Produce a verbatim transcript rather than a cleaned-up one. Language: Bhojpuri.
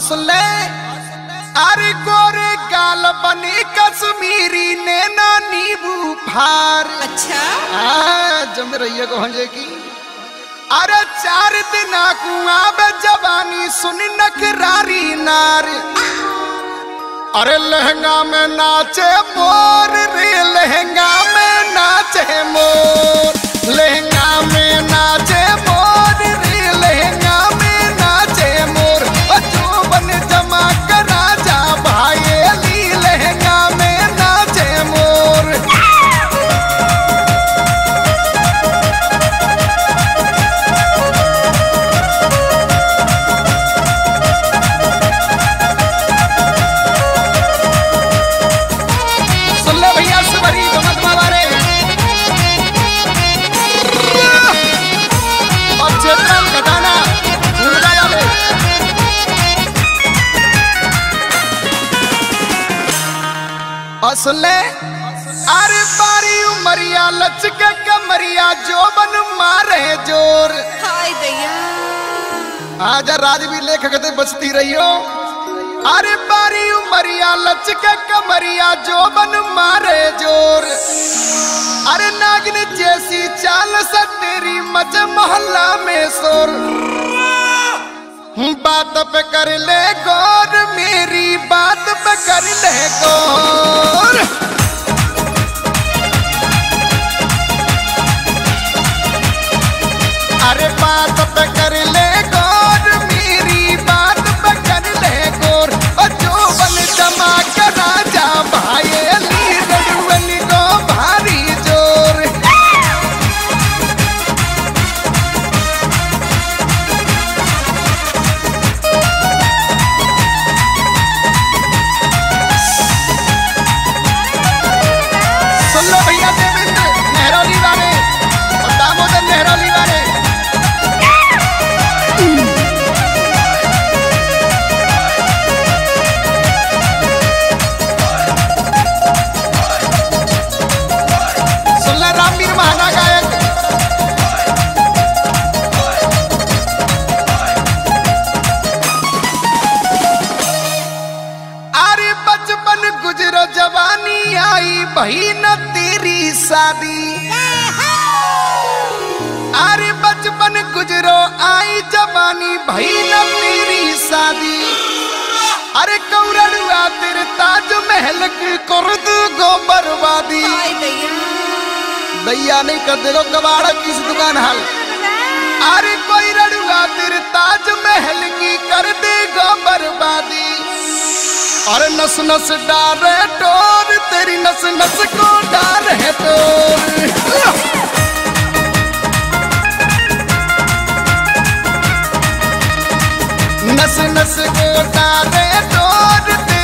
असले अरे गोरे गाल बनी कश्मीरी नैना नींबू फार। अच्छा जम रही को हंजे की अरे चार दिन कुआ बे जवानी सुन नखरारी नार। अरे लहंगा में नाचे मोर रे लहंगा में नाचे मोर, लहंगा में नाचे मोर रे लहंगा में नाचे मोर। जो बन जमा कर राजा भाई ली लहंगा में नाचे मोर। सुन ले भैया सुबरी गमत वाले और चेतन घटाना मुर्गा वाले। असले अरे बारी उमरिया लचके कमरिया जो बन मारे जोर। हाय दैया आजा राजवीर लेखक ते बचती रहियो। अरे बारी उमरिया लचके कमरिया जो बन मारे जोर। अरे नागिन जैसी चाल सा तेरी मच मोहल्ला में शोर। बात पे कर ले गौर मेरी बात पे कर ले गौर। अरे बात पे कर ले गौर मेरी बात पे कर ले गौर। और जो बन जमा कर राजा भाई ली रड़ुअली को भारी जोर। सुन लो भैया देवेंद्र नेहरौली वाले और दामोदर नेहरौली वाले। सुन लो रामवीर महाना गायक। अरे बचपन गुजरो जवानी आई भई न तेरी शादी। अरे बचपन गुजरो आई जवानी भई न तेरी शादी। अरे कौरड़ुआ तेरे ताज महल की कर दू गो बर्बादी। हाय दैया दैया नहीं कर दे कबाड़ा किस दुकान हाल। अरे कोई रड़ुआ तेरे ताज महल की कर देगा बर्बादी। अरे नस नस डारे टोर तेरी नस नस को डार है टोर। नस नस को डारे टोर